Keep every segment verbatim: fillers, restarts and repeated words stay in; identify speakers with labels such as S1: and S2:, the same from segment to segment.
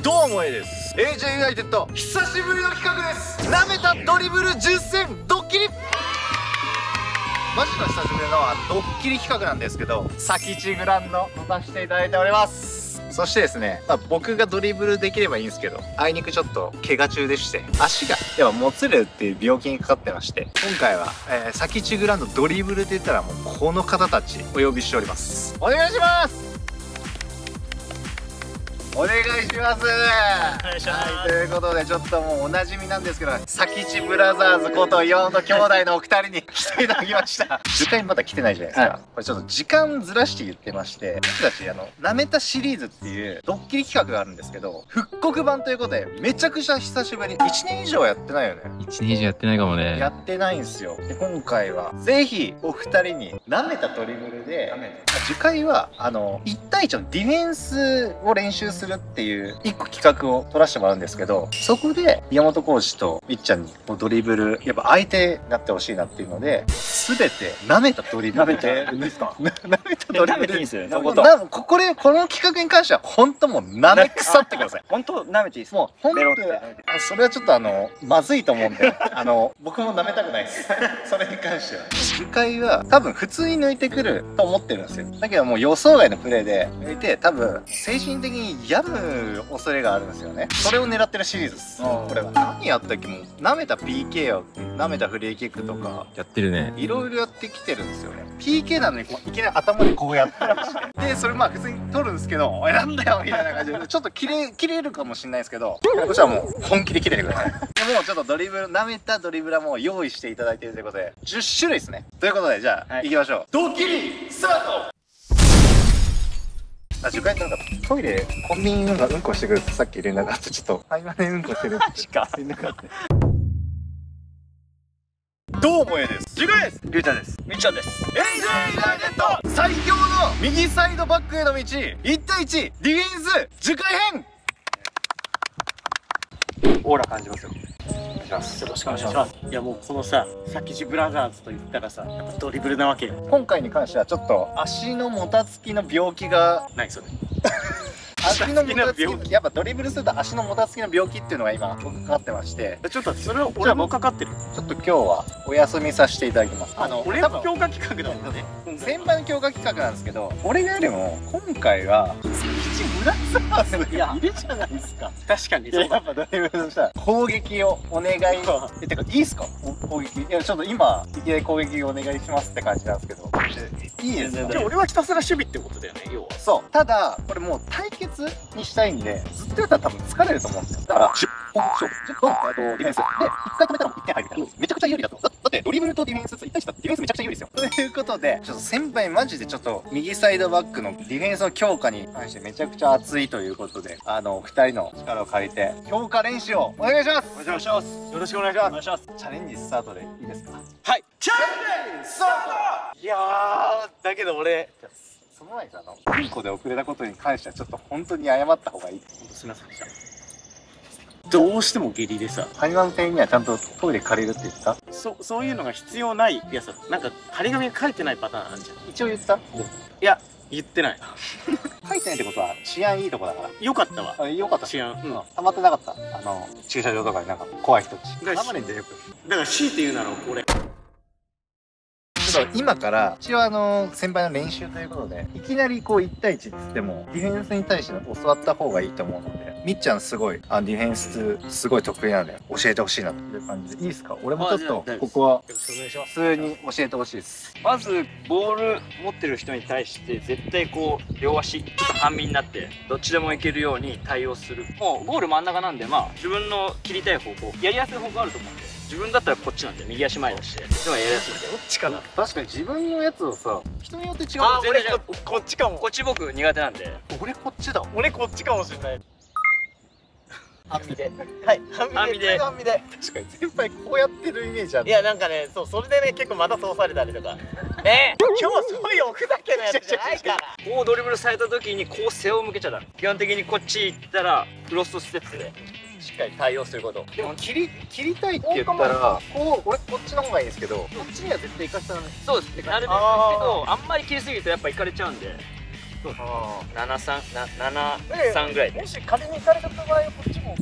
S1: どうもえです。 エージェー ユナイテッド久しぶりの企画です。なめたドリブルじゅっせんドッキリ。マジの久しぶりのドッキリ企画なんですけど、先地グランド持たせていただいております。そしてですね、まあ、僕がドリブルできればいいんですけど、あいにくちょっと怪我中でして、足がやっぱもつれるっていう病気にかかってまして、今回は、えー、先地グランドドリブルで言ったらもうこの方たちお呼びしております。お願いします。お願いします。お願いします。はい、ということでちょっともうおなじみなんですけど、先地ブラザーズこと岩本兄弟のお二人に来ていただきました。次回まだ来てないじゃないですか、はい、これちょっと時間ずらして言ってまして、僕たちあのなめたシリーズっていうドッキリ企画があるんですけど、復刻版ということでめちゃくちゃ久しぶり。いちねん以上やってないよね。いちねん以上やってないかもね。やってないんですよ。で今回はぜひお二人になめたドリブルで、次回はあのいちたいいちのディフェンスを練習するっていう一個企画を取らせてもらうんですけど、そこで宮本コーチとみっちゃんにもうドリブルやっぱ相手になってほしいなっていうので、全てなめたドリブルなめていいですか？なめたドリブルでいいですよね。これこの企画に関しては本当もうなめ腐ってください。本当なめていいです。もう本当それはちょっとあのまずいと思うんで、あの僕もなめたくないです。それに関しては次回は多分普通に抜いてくると思ってるんですよ。だけどもう予想外のプレーで抜いて、多分精神的に病む恐れがあるんですよね。それを狙ってるシリーズです。これは何やったっけ、もうなめた ピーケー をなめたフリーキックとかやってるね。いろいろやってきてるんですよね。 ピーケー なのにこういきなり頭でこうやったりしてでそれまあ普通に取るんですけど、おいなんだよみたいな感じでちょっと切れ切れるかもしれないですけど、そしたらもう本気で切れてください。でもうちょっとドリブルなめたドリブラも用意していただいているということでじゅっしゅるいですね。ということでじゃあ、はい、行きましょう。ドッキリスタート。あ、じゅっかいなんかトイレコンビニなんかうんこしてくるってさっき連絡あって、ちょっと合間でうんこしてるしか連絡あって。どうもえです。じゅっかいです。りゅうちゃんです。みっちゃんです。エージェー ユナイテッド最強の右サイドバックへの道、いちたいいちディフェンスじゅっかい編。オーラ感じますよ。お願いします。よろしくお願いします。いやもうこのさ、先地ブラザーズと言ったらさ、やっぱドリブルなわけよ。今回に関してはちょっと足のもたつきの病気がないそれ。足のもたつき、やっぱドリブルすると足のもたつきの病気っていうのが今僕かかってまして、ちょっとそれを俺もかかってる。ちょっと今日はお休みさせていただきます。あの俺の強化企画だもんね。先輩の強化企画なんですけど、俺がよりも今回は先地ブラザーズがいるじゃないですか。確かにそうだ。やっぱドリブルのさ攻撃をお願いえてかいいですか？攻撃いやちょっと今いきなり攻撃お願いしますって感じなんですけど、いいですか？じゃあ俺はひたすら守備ってことだよね要は。そう。ただこれもう対決にしたいんで、ずっとやったら多分疲れると思うんですよ。だからじゅっぽん勝負、じゅっぽんえっとディフェンスでいっかい止めたらもういってん入るから、めちゃくちゃ有利だと。だってドリブルとディフェンスいちたいいちだってディフェンスめちゃくちゃ有利ですよ。ということでちょっと先輩マジでちょっと右サイドバックのディフェンスの強化に関してめちゃくちゃ熱いということで、あのふたりの力を借りて強化練習をお願いします。お願いします。よろしくお願いします。お願いします。チャレンジスタートでいいですか？はい、チャレンジスタート。いやーだけど俺その前にあのうんこで遅れたことに関してはちょっと本当に謝った方がいい。本当すみませんでした。どうしても下痢でさ、張り紙店にはちゃんとトイレ借りるって言った？そそういうのが必要ない。いやさ、なんか張り紙が書いてないパターンあるじゃん。一応言った？いや言ってない。書いてないってことは治安いいとこだから。よかったわ。あ、よかった。治安。うん。溜まってなかった。あの駐車場とかになんか怖い人たち。だからよく。だから強いて言うなら俺。今から一応あの先輩の練習ということで、いきなりこういちたいいちっつってもディフェンスに対して教わった方がいいと思うので、みっちゃんすごいあディフェンスすごい得意なので教えてほしいなという感じでいいですか？俺もちょっとここは普通に教えてほしいです。
S2: まずボール持ってる人に対して絶対こう両足ちょっと半身になってどっちでもいけるように対応する。もうゴール真ん中なんで、まあ自分の切りたい方向やりやすい方向あると思うんで、自分だったらこっちなんで右足前だし、でもやりやすいんで。どっちかな。確かに自分のやつをさ、人によって違う。あ、俺ここっちかも。こっち僕苦手なんで。俺こっちだ。俺こっちかもしれない。半身で。はい。半身で。半身で。確かに先輩こうやってるイメージある。いやなんかね、そうそれでね結構また通されたりとか。ねえ。今日そういうおふざけのやつじゃないから。こうドリブルされた時にこう背を向けちゃダメ。基本的にこっち行ったらクロスステップで。しっかり対応すること。でも切り切りたいって言ったらこう俺こっちの方がいいんですけど、こっちには絶対行かせたらね。そうですね。なるべくですけどあんまり切りすぎるとやっぱ行かれちゃうんで。ななさんななさんぐらいで。もし仮に行かれた場合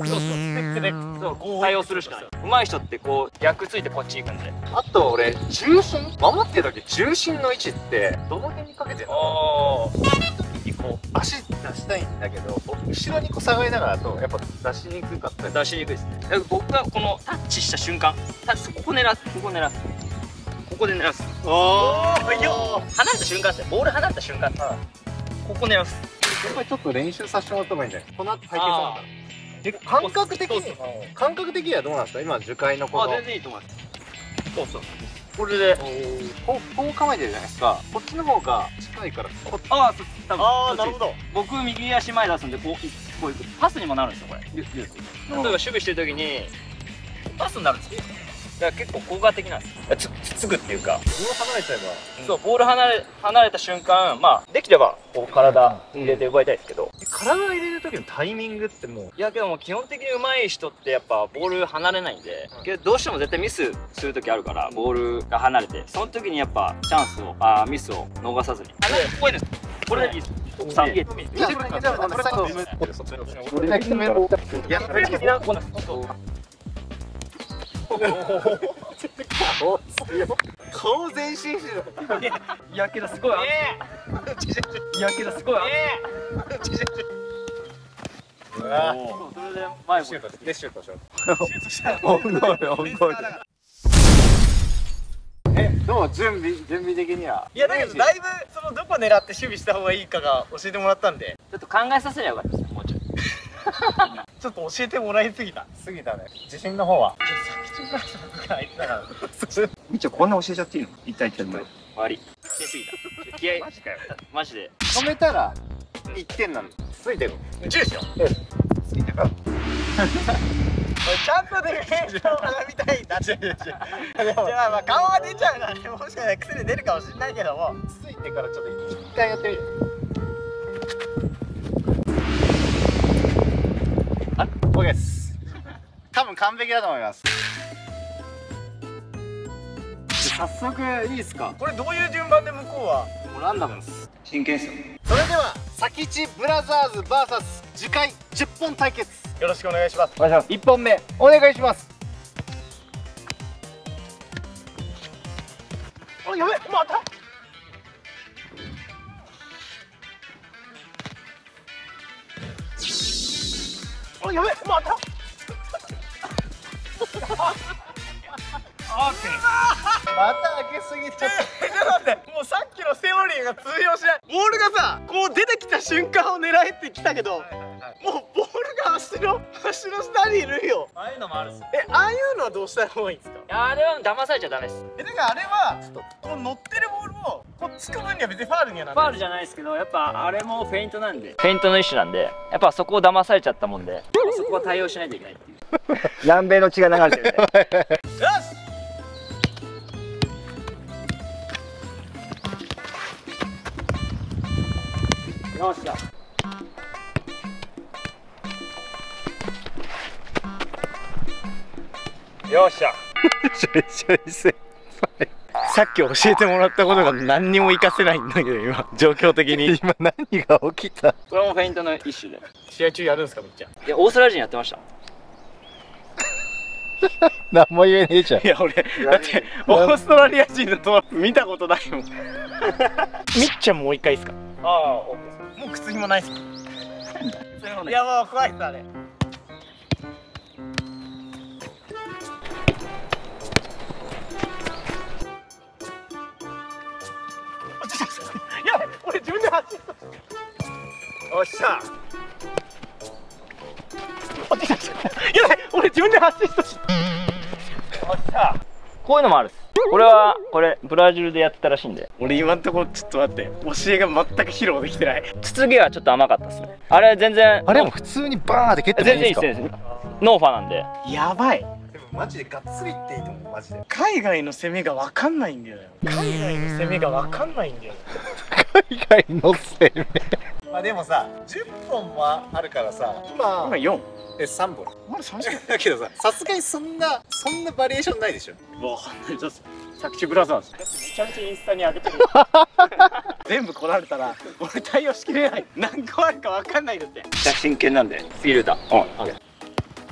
S2: そうそう、スペックでそう対応するしかない。上手い人ってこう逆ついてこっち行くんで。
S1: あと俺重心守ってる時重心の位置ってどの辺にかけてるの？
S2: お
S1: こう足出したいんだけど後ろにこう下がりながらだとやっぱ出しにくかったり。
S2: 出しにくいですね。だから僕がこのタッチした瞬間、タッチここ狙す、ここ狙す、ここで狙す。
S1: お
S2: ーいや離れた瞬間ですね。ボール離れた瞬間、ここ狙す。
S1: やっぱりちょっと練習させてもらった方がいいんじゃない？この後対決なんだ。え、感覚的に感覚的にはどうなんですか？今樹海のこの。
S2: あ、全然いいと思います。そうそう。これで
S1: こうこう構えてるじゃないですか。こっちの方が近いから。
S2: ああ、多分
S1: ああ、なるほど。
S2: 僕右足前出すんで、こうこういくパスにもなるんですよこれ。例えば守備してる時にパスになるんですよ。だから結構効果的なんです。つつつぐっていうか。
S1: ボール離れちゃえば。
S2: そう、ボール離れ離れた瞬間、まあできればこう体入れて動いたいですけど。
S1: 体入れる時のタイミングってもう。
S2: いやけども基本的に上手い人ってやっぱボール離れないんで、けどどうしても絶対ミスする時あるから、ボールが離れて、その時にやっぱチャンスをあミスを逃さずに。ここです。これでいいです。さんゲート。
S1: じゃあこれじゃあこれ最後俺だけ決めろ。いやこれ決めろ。顔全身してる。
S2: いやけどすごい。いやけどすごい。
S1: うわ。
S2: それで前
S1: シュートでシュートしよう。オンゴールオンゴール。え、どう準備準備的には。
S3: いやだけどだいぶそのどこ狙って守備した方がいいかが教えてもらったんで、
S2: ちょっと考えさせりゃよかったです。もうちょい。
S3: ちょっと教えてもらいすぎた。
S1: 過ぎたね。自信の方は。
S3: 先中村さんが相手だから。
S1: みちょこんな教えちゃっていいの？一対一で。
S2: 悪い。教えすぎた。気合い。マジかよ。マジで。
S1: 止めたら一点なの。ついてる。
S3: じゅうですよ。
S1: ついてるから。
S3: ちゃんとディフェンスを学びたいんだ。じゃあまあ顔が出ちゃうからね、もしかしたら癖で出るかもしれないけども、
S1: ついてからちょっと一回やってみる。あ、オーケーです。多分完璧だと思います。早速いいですか？
S3: これどういう順番で向こうは？
S1: もうランダムです。真剣ですよ。それではサキチブラザーズ ブイエス 樹海じゅっぽん対決。
S3: よろしくお願いします。
S1: お願いします。いっぽんめお願いします。
S3: あ、やべ、また。あ、やべ、また。
S1: また開けすぎちゃった。
S3: ちょっと待って、もうさっきのセオリーが通用しない。ボールがさ、こう出てきた瞬間を狙えってきたけど、もうボールが足の足の下にいるよ。
S2: ああいうのもあるっす。
S3: え、ああいうのはどうした方がいいんですか？
S2: いやあれは騙されちゃダメです。
S3: え、だからあれはこう乗ってるボールをこうつく分には別にファールにはな
S2: ファールじゃないですけど、やっぱあれもフェイントなんで、フェイントの一種なんで、やっぱそこを騙されちゃったもんで、そこは対応しないといけないっていう。
S1: 南米の血が流れてるね。
S3: よし。
S2: よっしゃ。
S3: よっしゃ。
S1: ちょいちょい先輩。
S3: さっき教えてもらったことが何にも活かせないんだけど、今状況的に。
S1: 今何が起きた？
S2: これもフェイントの一種で。
S3: 試合中やるんですか、めっちゃ。
S2: いや、オーストラリア人やってました。
S1: 何も言えねえじゃん。
S3: いや、俺だってオーストラリア人のトラップ見たことないもん。みっちゃんもう一回いいですか？
S2: ああ、オッケーです。
S3: もう靴ひもないっすか？
S2: それもね。
S3: いや、もう怖いっすあれ。やばい、俺自分で走った。
S1: おっしゃ。
S3: やばい、俺自分で走ったし。
S2: おっしゃ。こういうのもあるっす。これはこれブラジルでやってたらしいんで。
S3: 俺今んところちょっと待って、教えが全く披露できてない。
S2: つつぎはちょっと甘かったっすね。あれ全然
S1: あれも普通にバーンって蹴ってもいい
S2: 全然いい
S1: んですか？
S2: っすね。ノーファなんで。
S3: やばい。
S1: でもマジでガッツリっていいと思う。マジで。
S3: 海外の攻めが分かんないんだよ。海外の攻めが分かんないんだよ。
S1: 海外の攻め。
S3: まあでもさ、じゅっぽんはあるからさ、今
S1: 今よん。
S3: えさんぼん。
S1: まださんじゅうだけどさ、さすがにそんなそんなバリエーションないでしょ。
S3: わかんない。ちょっと作詞ブラザーズ。めちゃめちゃインスタに上げてる。全部来られたら俺対応しきれない。何個あるか分かんないんだって。
S2: じゃあ真剣なんで次ルーター。うん。オッケー。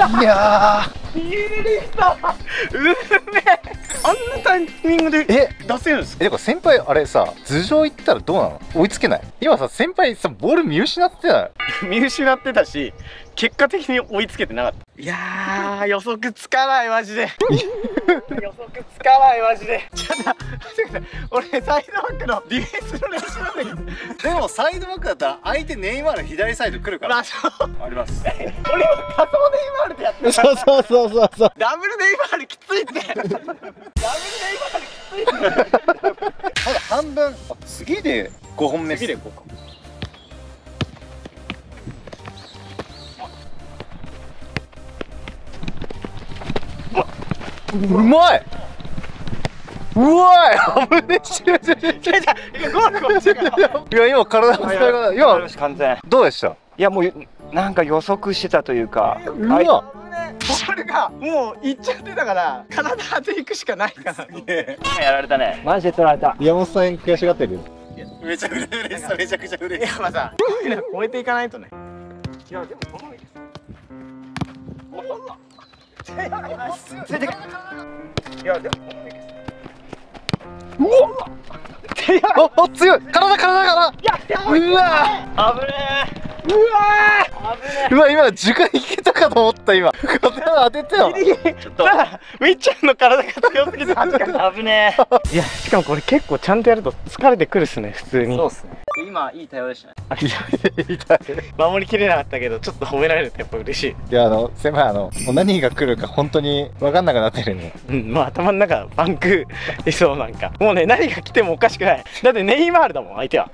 S1: や
S3: ービールリフトうめえ。あんなタイミングで
S1: え
S3: 出せるんですか？
S1: え、でも先輩あれさ、頭上行ったらどうなの？追いつけない？今さ、先輩さ、ボール見失ってたよ。
S3: 見失ってたし、結果的に追いつけてなかった。いやー、予測つかないマジで。予測つかないマジで。ちょっと待ってください。俺サイドバックのディフェンスの練習なんだけど。
S1: でもサイドバックだったら相手ネイマール左サイド来るから。
S3: まあそう
S1: あります。
S3: 俺今仮想ネイマールでやってる。
S1: そうそうそうそうそう。
S3: ダブルネイマールきついって。ダブルネイマールきついって。
S1: まだ半分。あ、次でごほんめ。次でごほん。うまい。うまい。危ねえ。違う違う違う違う。
S3: ゴールゴールしてから。
S1: いや、今体の使い方、今
S2: 完全。
S1: どうでした？
S2: いやもうなんか予測してたというか。
S1: うわ。
S3: ボールがもう行っちゃってたから体当ていくしかないから。
S2: 今やられたね。マジで取られた。
S1: 山本さん悔しがってる。
S3: めちゃくちゃ嬉しそう。めちゃくちゃ嬉しい。いやまあさ、超えていかないとね。いやでもこのです。ついてく。いやでもこのです。うわ。
S1: お、お、強い。体、体、体。うわ。
S2: 危ねえ。
S3: うわ
S1: うわ、今時間いけたかと思った。今当てたよ。
S3: ちょっとみっちゃんの体が強すぎて
S2: 危ね
S3: え。いやしかもこれ結構ちゃんとやると疲れてくるっすね普通に。
S2: そうっすね。今いい対応でしたね。
S3: 守りきれなかったけどちょっと褒められるとやっぱ嬉しい。
S1: いや、あの先輩、あのもう何が来るか本当に分かんなくなってるね。
S3: うん、もう頭の中パンクいそう。なんかもうね、何が来てもおかしくない。だってネイマールだもん相手は。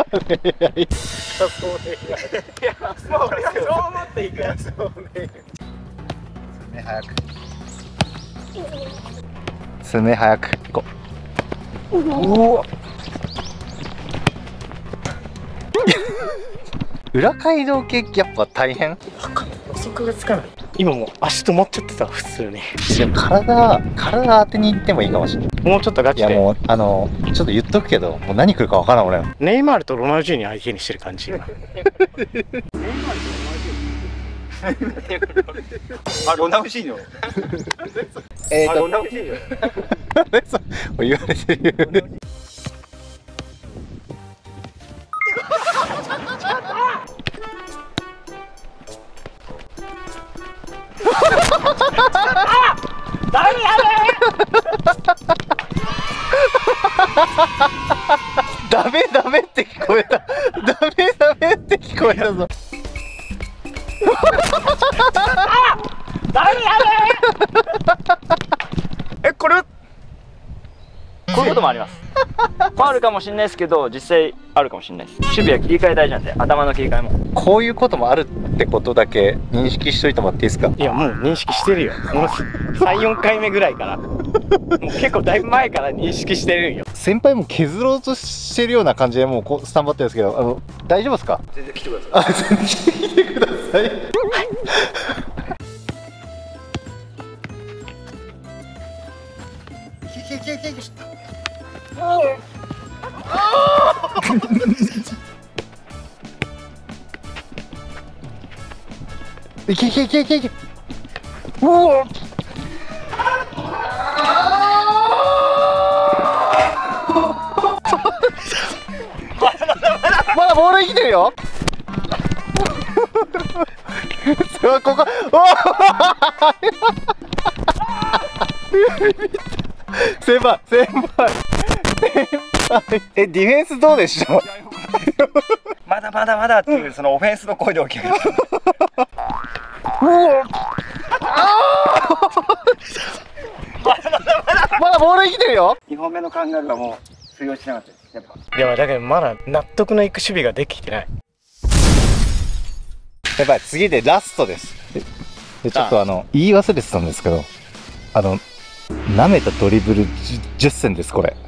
S3: いや、もう俺はそう思っていく。
S1: 爪早く爪早く行こう。うわ裏街道系やっぱ大変。
S3: 予測がつかない。今もう足止まっちゃってた普通に。
S1: でも体体当てに行ってもいいかもしれない。
S3: もうちょっとガチで。
S1: いやもうあのちょっと言っとくけど、もう何来るか分からん俺。
S3: ネイマールとロナウジーニ相手にしてる感じ今。
S2: あ、ロナウジーニョ。
S1: えーと
S2: ロナウジーニョ。
S1: 言われてる。
S3: 誰や
S1: ダメダメって聞こえた。ダメダメって聞こえたぞ。
S3: 誰やえ、これは
S2: こういうこともあります。ファウルかもしれないですけど、実際あるかもしれないです。守備は切り替え大事なんで、頭の切り替えも。
S1: こういうこともあるってことだけ認識しといてもらっていいですか？
S3: いやもう認識してるよ。もうさん、よんかいめぐらいから。もう結構だいぶ前から認識してるんよ。
S1: 先輩も削ろうとしてるような感じでもうこうスタンバってるんですけど、あの大丈夫ですか？
S2: 全然来てください。
S1: あ、全然来てください。いけいけいけいけいけ。うお。まだボール生きてるよ。そう、ここ。先輩、先輩、先輩。え、ディフェンスどうでしょう？
S2: まだまだまだっていうそのオフェンスの声で起きる。
S1: まだボール生きてるよ。
S2: にほんめのカンガルーはもう通用しなかったです。やっぱ。
S3: いやだけどまだ納得のいく守備ができてない。
S1: 先輩、次でラストです。で、でちょっとあの言い忘れてたんですけど、あの舐めたドリブルじゅっせんです、これ。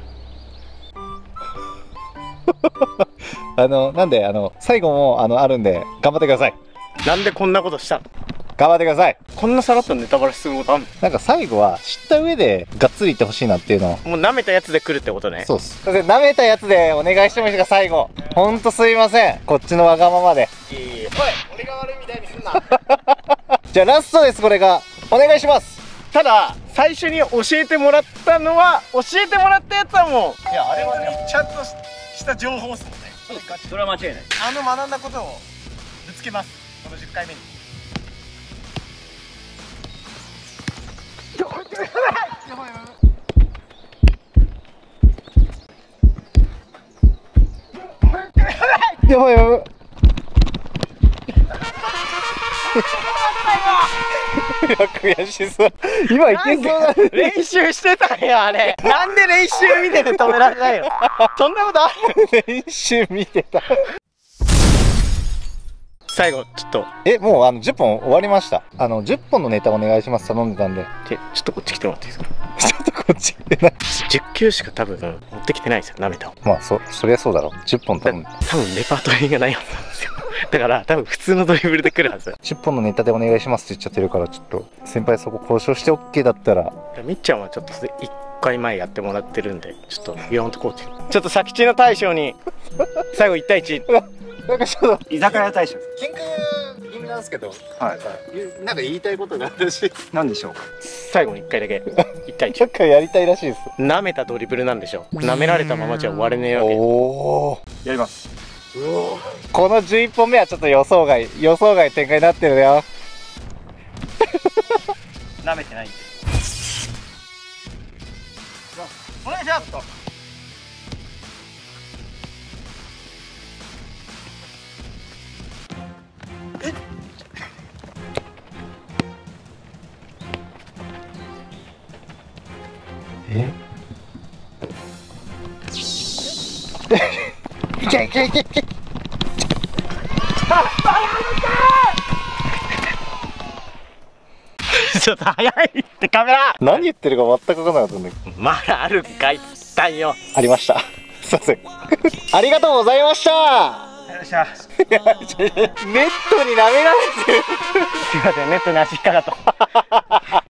S1: あのなんであの最後もあのあるんで頑張ってください。
S3: なんでこんなことしたの？
S1: 頑張ってください。
S3: こんなさらっとネタバレすることあんの？
S1: なんか最後は知った上でがっつりいってほしいなっていうのを。
S3: もう舐めたやつで来るってことね。
S1: そうっす。舐めたやつでお願いしてもいいですか、最後。ほんとすいません、こっちのわがままで。
S3: いいいい。おい、俺が悪いみたいにすんな。
S1: じゃあラストです。これがお願いします。
S3: ただ最初に教えてもらったのは教えてもらったやつはもう、
S1: いやあれはねちゃんとした情報っすもんね。
S2: そうそれは間違いない。
S3: あの学んだことをぶつけます、このじゅっかいめに。
S1: やばいやばい。いや悔しそう。今いけそうだ。
S3: 練習してたんよあれ。なんで練習見てて止められないの。そんなことある？
S1: 練習見てた。
S3: 最後ちょっと
S1: え、もうあのじゅっぽん終わりました。あのじゅっぽんのネタお願いします。頼んでたんで。
S3: ちょっとこっち来てもらっていいですか。
S1: ちょっとこっち来てない。
S3: じゅっきゅうしか多分持ってきてないですよ、なめたを。
S1: まあそそりゃそうだろう。じゅっぽん頼んで。
S3: 多分レパートリーがないはずなんですよ。だから多分普通のドリブルで来るはず。
S1: じゅっぽんのネタでお願いしますって言っちゃってるから、ちょっと先輩そこ交渉して オーケー だったら。
S3: みっちゃんはちょっといっかいまえやってもらってるんで、ちょっと言わんとこうって。ちょっと佐吉の大将に最後いち対いち。
S1: なんかちょっと
S2: 居酒屋大将。
S1: 喧嘩気味なんですけど、
S2: はい
S1: い、なんか言いたいことがあるし、
S2: 何でしょうか。
S3: 最後にいっかいだけいち対いち。
S1: なんかやりたいらしいです。
S3: 舐めたドリブルなんでしょ。舐められたままじゃ終われねえわけ。
S1: おお、
S2: やります。
S1: このじゅういっぽんめはちょっと予想外予想外展開になってるよ。
S2: 舐めてないんで。お願いしますと。
S1: えいけいけいけいけ。
S3: ちょっと早いってカメラ。
S1: 何言ってるか全く分からなかったんだけど。
S3: まだあるんかいっつったんよ。
S1: ありました。すいません。ありがとうございました。
S2: よっしゃ。
S1: ネットに舐められてる。
S3: すいません、ネットに足引っかかった。